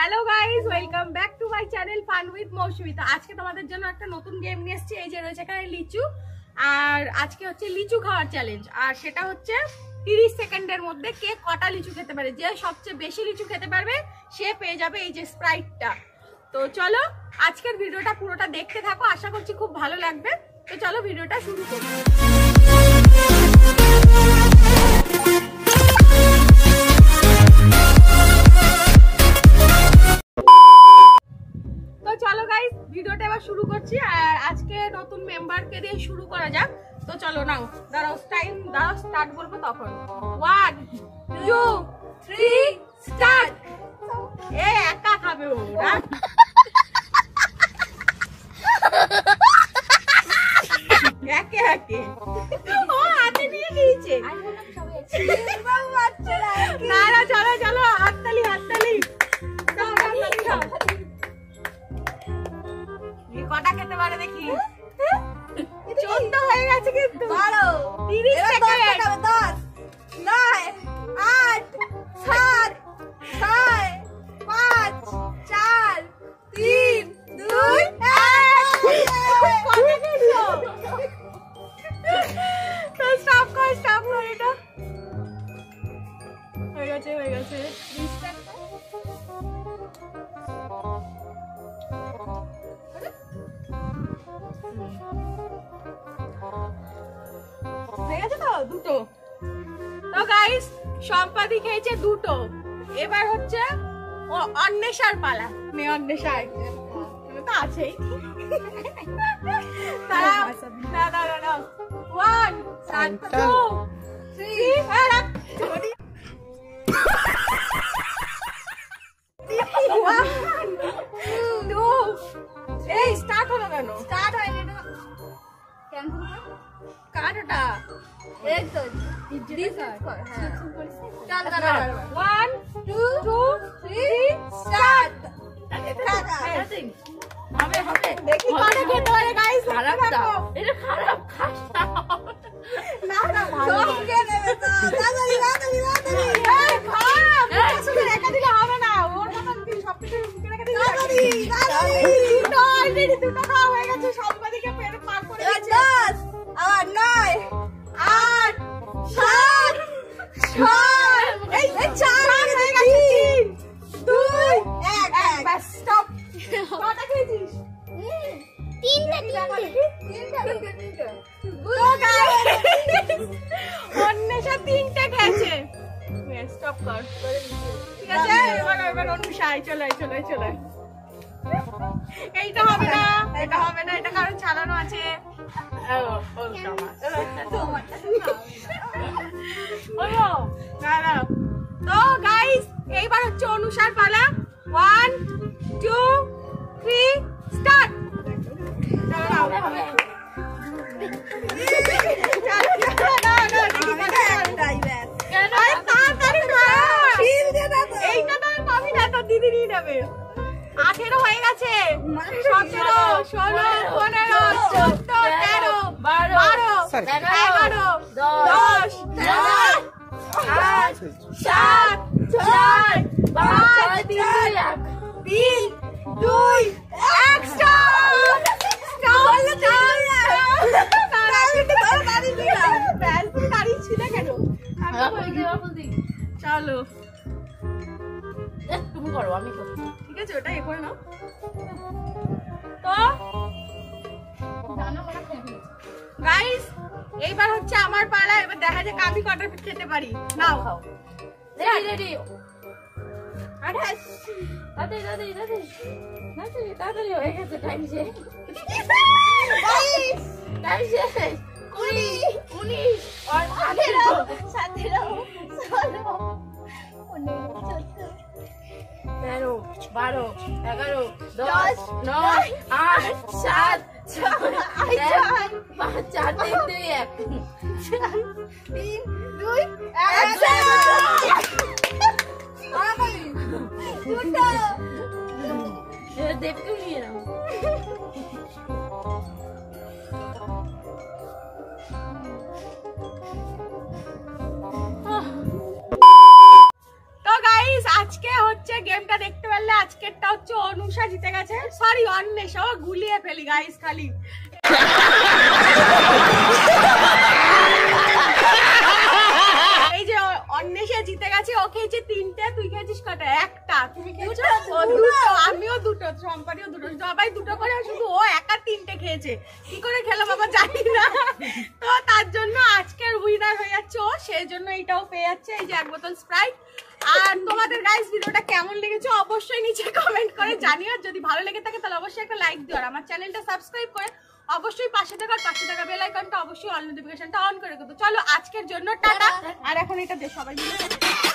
Hello guys, welcome back to my channel fun with Mousumi. तो आज के তোমাদের জন্য একটা নতুন গেম নিয়ে এসেছি। এই যে রয়েছে এখানে লিচু, আর আজকে হচ্ছে লিচু খাওয়ার চ্যালেঞ্জ। আর সেটা হচ্ছে 30 সেকেন্ডের মধ্যে কে কটা লিচু খেতে পারে। যে সবচেয়ে বেশি লিচু খেতে পারবে সে পেয়ে যাবে এই যে স্প্রাইটটা। তো চলো আজকের ভিডিওটা পুরোটা দেখতে থাকো, আশা করছি খুব ভালো লাগবে। তো চলো ভিডিওটা শুরু করি। চলো গাইস ভিডিওটা এবার শুরু করছি। আর আজকে নতুন মেম্বারকে দিয়ে শুরু করা যাক। তো চলো নাও, দাঁড়াও স্টার্ট বলবো তখন। 1 2 3 স্টার্ট। এ একা খাবে ওরা। একে একে ও হাতে নিয়ে নিয়েছে। না না চলো চলো, হাততালি হাততালি। কটা খেতে পারে দেখি। 14 হয়ে গেছে কিন্তু। 12 30 সেকেন্ড। 10 9 8 7 6 5 4 3 2 1। কটা খেলো? তো স্টপ কর এটা। হয়ে গেছে রিস্টার্ট কর। দুটো। তো গাইস সম্পাদি খেয়েছে দুটো। এবার হচ্ছে অন্বেষার পালা। অন্বেষা তো আছেই। 1 2 3 এই স্টার্ট হলো কেন? স্টার্ট হয়নি না, ক্যান্সেল কর কাটটা। এই তো রিসেট কর। হ্যাঁ চল চল 1 2 3 স্টার্ট। হবে হবে দেখি কটা খেতে পারে গাইস। খারাপ দাও, এটা খারাপ খাসা না না ভালো কে নেবে তো। তাড়াতাড়ি এই খারাপ শুধু রেখে দিলে হবে না। ওর মতন কি সবকিছু রেখে দিলে তাড়াতাড়ি দুটো অলরেডি দুটো খাওয়া হয়ে গেছে। সবদিকে পেট পার করে গেছে। 10 আর 9 8 7 6 এই 4 হয়ে গেছে। 3 2 1 বাস স্টপ। কটা খেয়েছিস? তিনটা। তো গাইস অন্বেষা 3টা খেয়েছে। স্টপ কর। ঠিক আছে এবার অন্বেষা চলে। এইটা হবে না, এটা কারণ চালানো আছে। তো গাইস এইবার হচ্ছে অনুষার পালা। 1 2 3 স্টার্ট। দিদি নিয়ে নেবে। 18 হয়ে গেছে। 17 16 15 14 13 12 11 10 9 8 7 6 5 3 2 1 স্টপ। চলো তুমি করো, আমি করছি। ঠিক আছে ওটা এ করে নাও। তো গাইস এইবার হচ্ছে আমার পালা। এবার দেখা যাক আমি কটা খেতে পারি। নাও খাও। রেডি 28 তাড়াতাড়ি হয়ে গেছে। টাইম শেষ। 22 20 19 আর 18 17 16 13 12 11 10 9 8 7 6 5 4 3 2 1 3 2 1 দেখতে নিয়ে নাও। তো গাইস আজকে হচ্ছে গেমটা দেখতে পারলে আজকেরটা হচ্ছে অনুষা জিতে গেছে, সরি অন্বেষা, ও গুলিয়ে ফেলি গাইস খালি। এই যে অন্বেষা জিতে গেছে, ও খেয়েছে 3টে, তুই খেয়েছিস কটা? একটা। তুমি খেয়েছো দুটো, আমিও দুটো, সম্পানিও দুটো, সবাই দুটো করে, শুধু ও একা 3টে খেয়েছে। কি করে খেলো বাবা জানি না। তো তার জন্য আজকের উইনার হয়ে যাচ্ছে ও, সেই জন্য এটাও পেয়ে যাচ্ছে, এই যে 1 বোতল স্প্রাইট। আর তোমাদের গাইস ভিডিওটা কেমন লেগেছে অবশ্যই নিচে কমেন্ট করে জানিও। যদি ভালো লেগে থাকে তাহলে অবশ্যই একটা লাইক দিও, আর আমার চ্যানেলটা সাবস্ক্রাইব করে অবশ্যই পাশে থাকা বেল আইকনটা অবশ্যই অল নোটিফিকেশনটা অন করে দেবো। চলো আজকের জন্য টাটা। আর এখন এটা দে সবাই মিলে।